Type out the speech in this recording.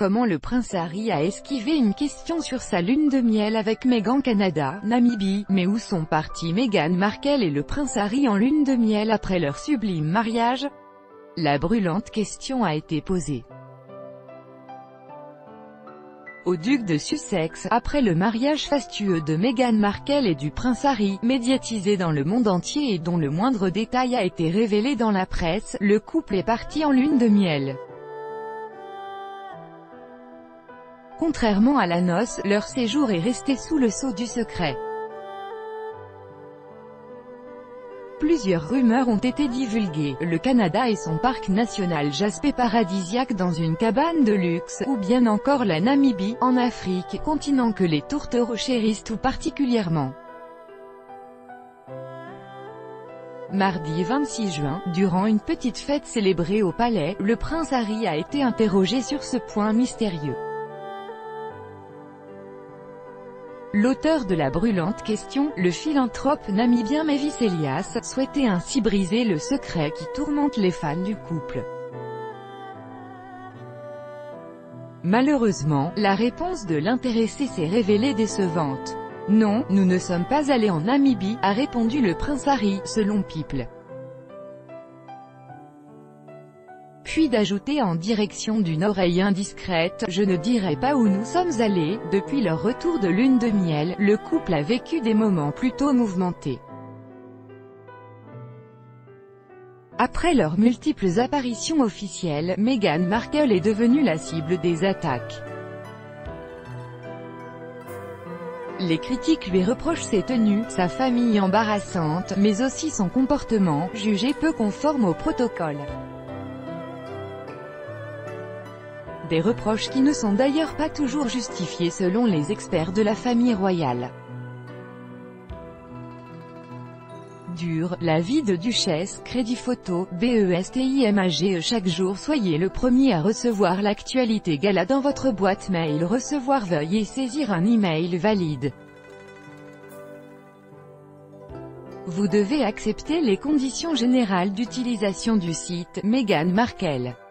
comment le prince Harry a esquivé une question sur sa lune de miel avec Meghan Canada, Namibie, mais où sont partis Meghan Markle et le prince Harry en lune de miel après leur sublime mariage? La brûlante question a été posée au duc de Sussex, après le mariage fastueux de Meghan Markle et du prince Harry, médiatisé dans le monde entier et dont le moindre détail a été révélé dans la presse. Le couple est parti en lune de miel. Contrairement à la noce, leur séjour est resté sous le sceau du secret. Plusieurs rumeurs ont été divulguées, le Canada et son parc national Jasper paradisiaque dans une cabane de luxe, ou bien encore la Namibie, en Afrique, continent que les tourtereaux chérissent tout particulièrement. Mardi 26 juin, durant une petite fête célébrée au palais, le prince Harry a été interrogé sur ce point mystérieux. L'auteur de la brûlante question, le philanthrope namibien Mavis Elias, souhaitait ainsi briser le secret qui tourmente les fans du couple. Malheureusement, la réponse de l'intéressé s'est révélée décevante. « Non, nous ne sommes pas allés en Namibie », a répondu le prince Harry, selon People. Puis d'ajouter en direction d'une oreille indiscrète, « Je ne dirai pas où nous sommes allés ». Depuis leur retour de lune de miel, le couple a vécu des moments plutôt mouvementés. Après leurs multiples apparitions officielles, Meghan Markle est devenue la cible des attaques. Les critiques lui reprochent ses tenues, sa famille embarrassante, mais aussi son comportement, jugé peu conforme au protocole. Des reproches qui ne sont d'ailleurs pas toujours justifiés selon les experts de la famille royale. La vie de Duchesse, Crédit Photo, BESTIMAGE. Chaque jour soyez le premier à recevoir l'actualité gala dans votre boîte mail. Recevoir, veuillez saisir un email valide. Vous devez accepter les conditions générales d'utilisation du site. Meghan Markle.